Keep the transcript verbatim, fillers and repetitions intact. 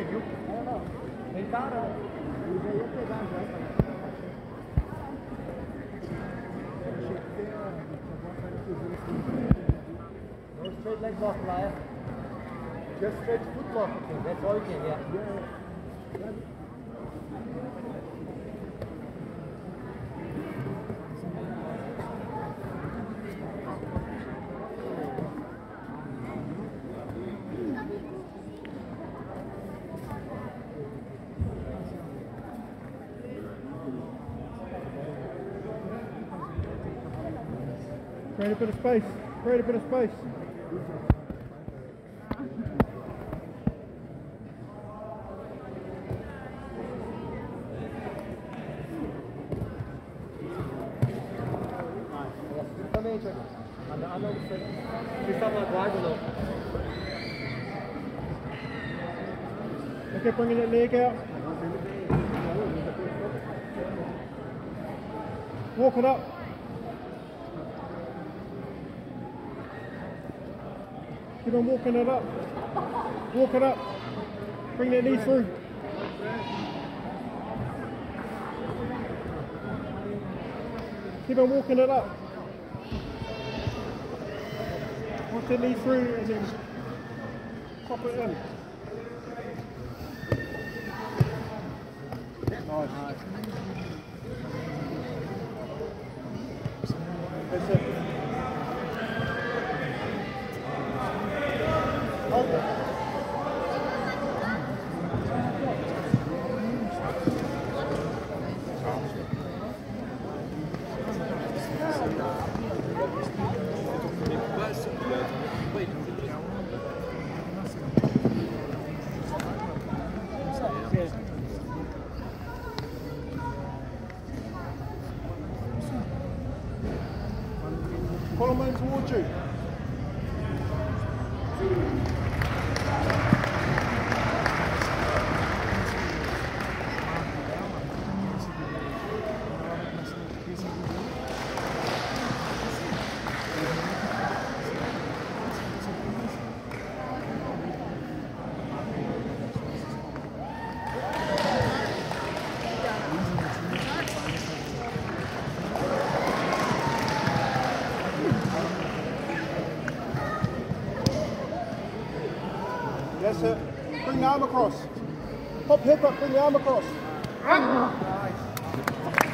giù. E cara. No straight leg lock, Laya. Just straight foot lock, okay. That's all you can, yeah. Create a bit of space. Create a bit of space. Okay, bringing that leg out. Walk it up. Keep on walking it up. Walk it up. Bring that knee through. Keep on walking it up. Walk the knee through and then pop it in. Nice. That's it. Hold it. Pull them in towards you. That's it. Bring the arm across. Pop hip up, bring the arm across. Nice.